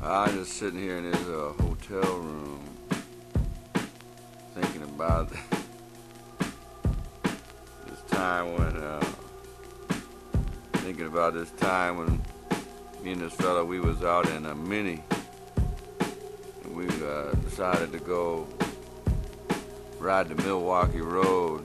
I just sitting here in this hotel room thinking about this time when me and this fella, we was out in a Mini, and we decided to go ride the Milwaukee Road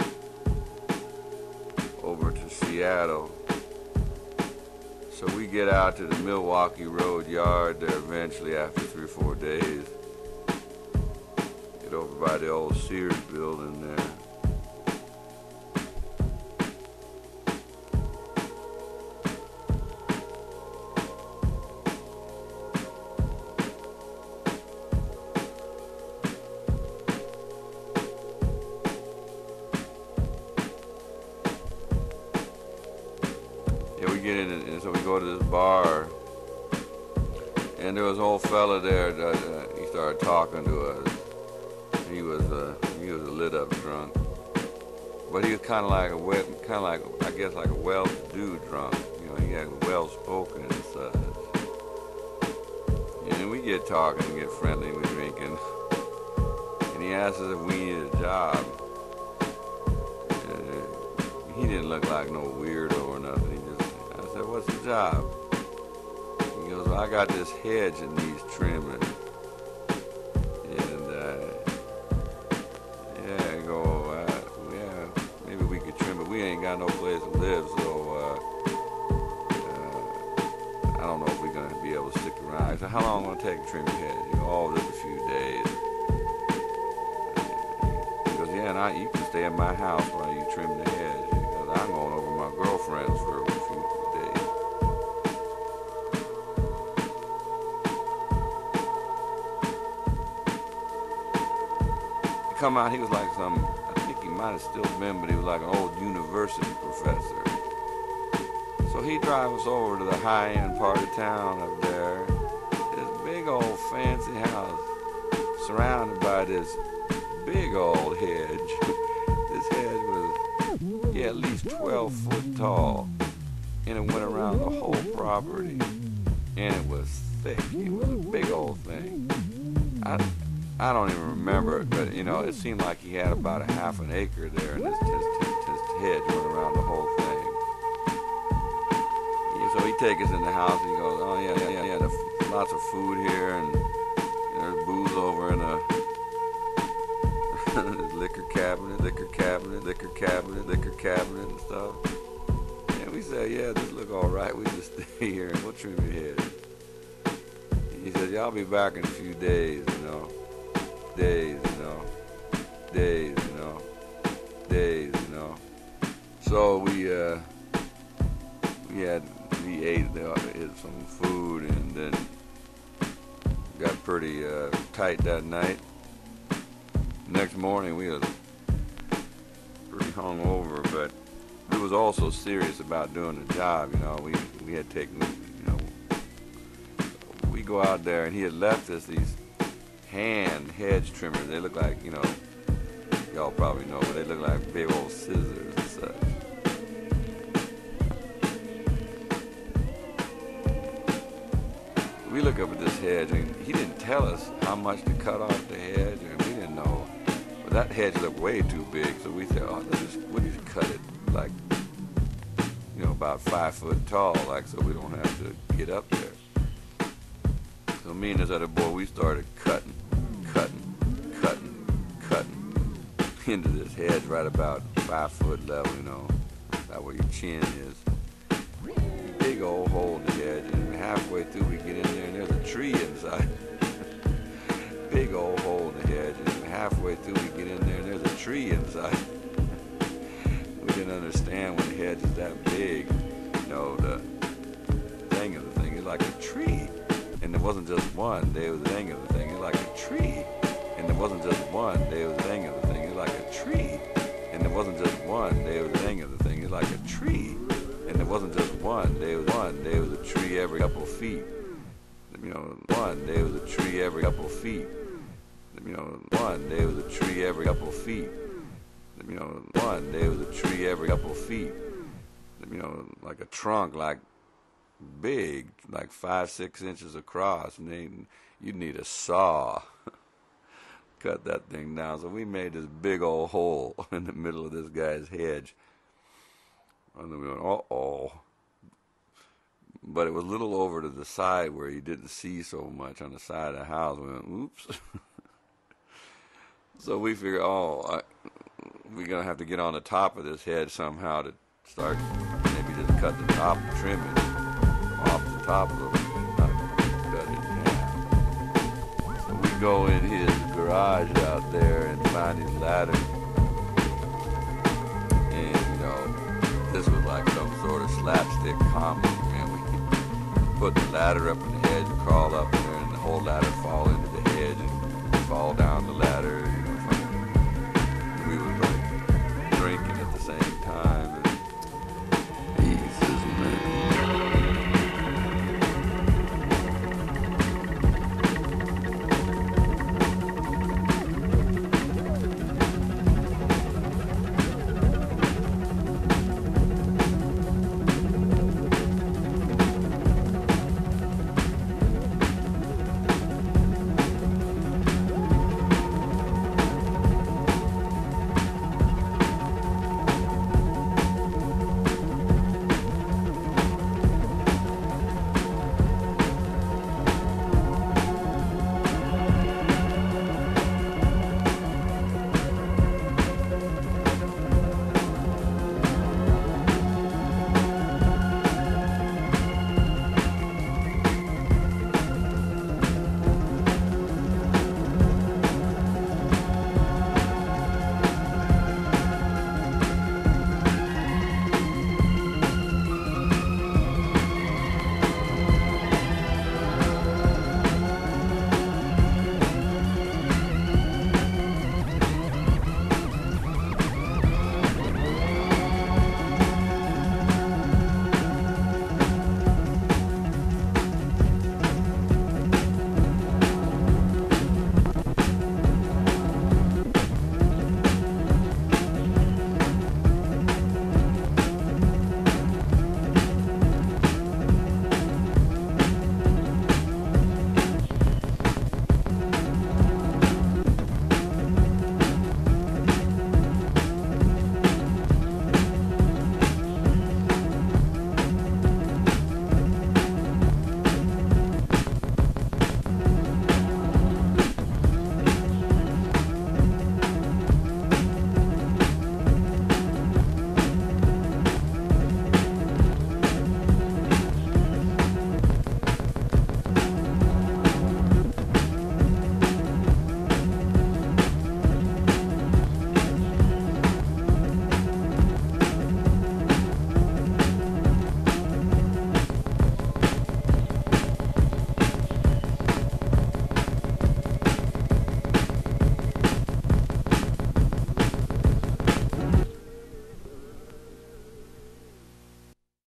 over to Seattle. So we get out to the Milwaukee Road yard there eventually after 3 or 4 days. Get over by the old Sears building there. Yeah, we get in and so we go to this bar, and there was an old fella there that he started talking to us. He was a lit up drunk, but he was kind of like I guess like a well-to-do drunk. You know, he had well spoken and such. And then we get talking and get friendly, we drinking, and he asked us if we needed a job. He didn't look like no weirdo or nothing. I said, "What's the job?" He goes, "Well, I got this hedge that needs trimming." And yeah, I go, "Yeah, maybe we could trim it. We ain't got no place to live, so I don't know if we're gonna be able to stick around." I said, "How long gonna take to trim your hedge?" He goes, "Oh, just a few days." He goes, "Yeah, and you can stay in my house while you trim the hedge." I'm going over my girlfriend's for a few days. He come out, he was like I think he might have still been, but he was like an old university professor. So he drives us over to the high-end part of town up there. This big old fancy house surrounded by this big old hedge. This hedge was at least 12 foot tall, and it went around the whole property, and it was thick. It was a big old thing. I don't even remember it, but you know, it seemed like he had about a half an acre there, and his hedge went around the whole thing. Yeah, so he takes us in the house, and he goes, "Oh yeah, there's lots of food here, and there's booze over in a liquor cabinet and stuff." And we said, "Yeah, this look all right. We just stay here and we'll trim your head." He said, "Yeah, I'll be back in a few days, you know. So we ate some food and then got pretty tight that night. Next morning we was pretty hungover, but we was also serious about doing the job. You know, we had taken, you know, we go out there, and he had left us these hand hedge trimmers. They look like, you know, y'all probably know, but they look like big old scissors and such. We look up at this hedge, and he didn't tell us how much to cut off the hedge, and we didn't know. But that hedge looked way too big, so we said, "Oh, we'll just cut it like, you know, about 5 foot tall, like, so we don't have to get up there." So me and this other boy, we started cutting into this hedge right about 5 foot level, you know, about where your chin is. Big old hole in the hedge, and halfway through we get in there, and there's a tree inside. Big old hole in the hedge, and halfway through we get in there, and there's a tree inside. We didn't understand when the hedge is that big, you know, the thing of the thing is like a tree. And there wasn't just one, there was the thing of the thing, it's like a tree. And there wasn't just one, there was the thing of the thing, it's like a tree. And there wasn't just one, there was the thing of the thing, it's like a tree. And there wasn't just one, there was a tree every couple feet. You know, there was a tree every couple feet. You know, there was a tree every couple feet. You know, there was a tree every couple feet. You know, like a trunk, like big, like 5, 6 inches across, and you'd need a saw cut that thing down. So we made this big old hole in the middle of this guy's hedge. And then we went, uh-oh. But it was a little over to the side where you didn't see so much on the side of the house. We went, oops. So we figured, we're going to have to get on the top of this hedge somehow to start, maybe just cut the top, trim it off the top a little bit, not cut it in half. So we go in his garage out there and find his ladder. And, you know, this was like some sort of slapstick comedy, man. We put the ladder up in the hedge, crawl up there, and the whole ladder fall into the hedge and fall down the ladder.